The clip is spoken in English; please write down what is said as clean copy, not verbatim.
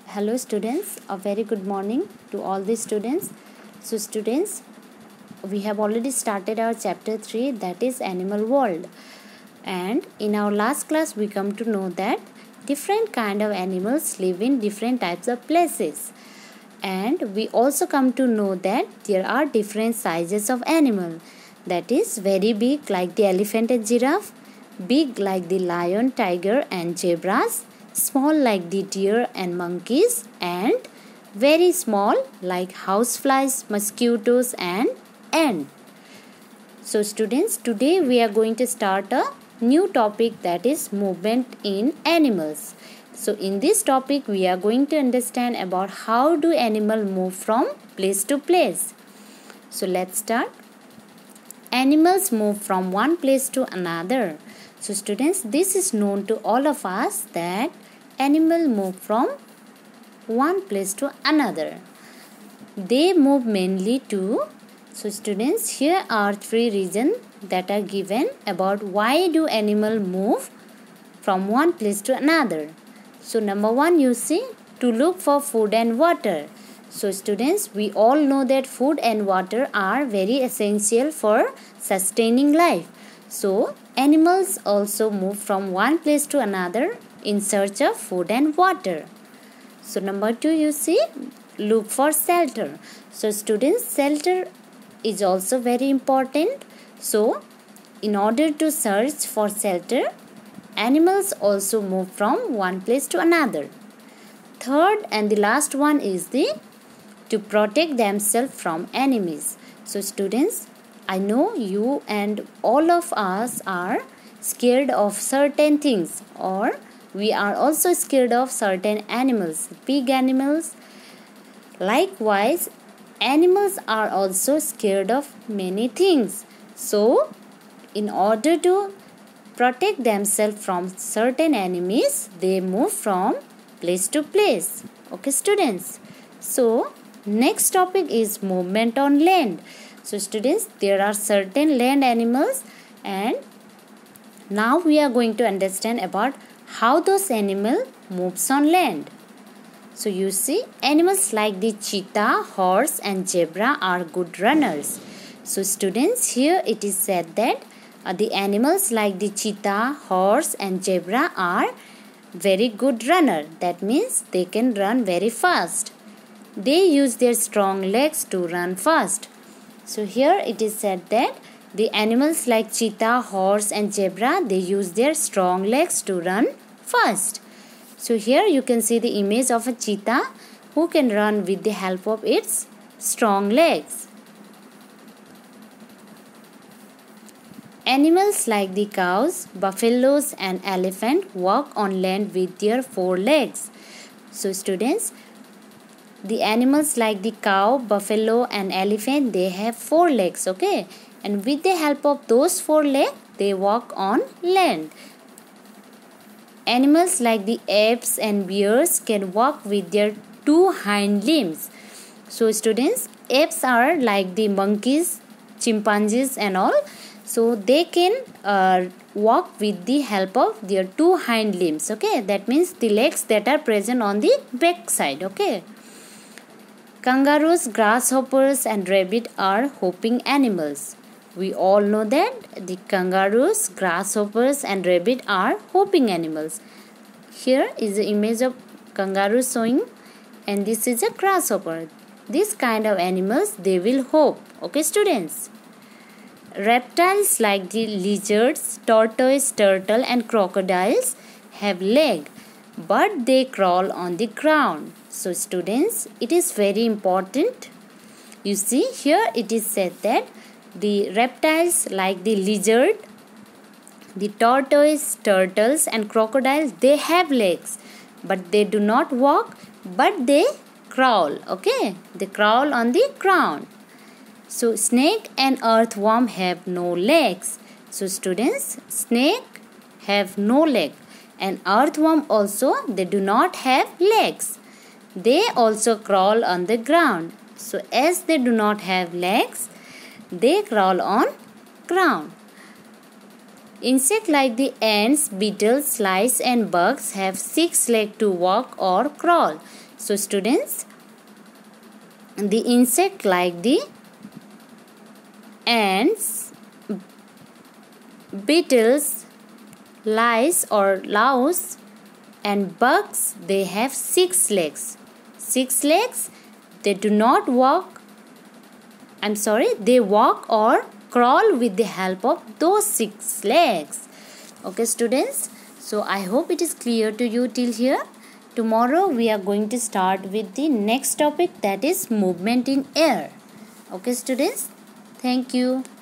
Hello students, a very good morning to all the students. So students, we have already started our chapter 3, that is Animal World. And in our last class we come to know that different kind of animals live in different types of places. And we also come to know that there are different sizes of animal. That is very big like the elephant and giraffe, big like the lion, tiger and zebras, small like the deer and monkeys, and very small like houseflies, mosquitoes and ants. So students, today we are going to start a new topic, that is movement in animals. So in this topic we are going to understand about how do animals move from place to place. So let's start. Animals move from one place to another. So students, this is known to all of us that animals move from one place to another. They move mainly to, so students, here are 3 reasons that are given about why do animals move from one place to another. So number 1, you see, to look for food and water. So students, we all know that food and water are very essential for sustaining life. So animals also move from one place to another in search of food and water. So number 2, you see, look for shelter. So students, shelter is also very important. So in order to search for shelter, animals also move from one place to another. Third and the last one is to protect themselves from enemies. So students, I know you and all of us are scared of certain things, or we are also scared of certain animals, big animals. Likewise, animals are also scared of many things. So in order to protect themselves from certain enemies, they move from place to place. Okay students, so next topic is movement on land. So students, there are certain land animals, and now we are going to understand about how those animals moves on land. So you see, animals like the cheetah, horse and zebra are good runners. So students, here it is said that the animals like the cheetah, horse and zebra are very good runner. That means they can run very fast. They use their strong legs to run fast. So here it is said that the animals like cheetah, horse and zebra, they use their strong legs to run fast. So here you can see the image of a cheetah who can run with the help of its strong legs. Animals like the cows, buffaloes and elephant walk on land with their 4 legs. So students, the animals like the cow, buffalo and elephant, they have 4 legs, okay? And with the help of those 4 legs, they walk on land. Animals like the apes and bears can walk with their 2 hind limbs. So students, apes are like the monkeys, chimpanzees and all. So they can walk with the help of their 2 hind limbs, okay? That means the legs that are present on the back side, okay? Kangaroos, grasshoppers and rabbit are hopping animals. We all know that the kangaroos, grasshoppers and rabbit are hopping animals. Here is the image of kangaroo showing, and this is a grasshopper. This kind of animals, they will hop, okay students? Reptiles like the lizards, tortoise, turtle and crocodiles have legs, but they crawl on the ground. So students, it is very important. You see, here it is said that the reptiles like the lizard, the tortoise, turtles and crocodiles, they have legs, but they do not walk, but they crawl, okay? They crawl on the ground. So snake and earthworm have no legs. So students, snake have no leg, and earthworm also, they do not have legs. They also crawl on the ground. So as they do not have legs, they crawl on ground. Insects like the ants, beetles, lice and bugs have 6 legs to walk or crawl. So students, the insect like the ants, beetles, lice or louse and bugs, they have 6 legs. 6 legs, they do not walk, they walk or crawl with the help of those 6 legs. Okay students, so I hope it is clear to you till here. Tomorrow we are going to start with the next topic, that is movement in air. Okay students, thank you.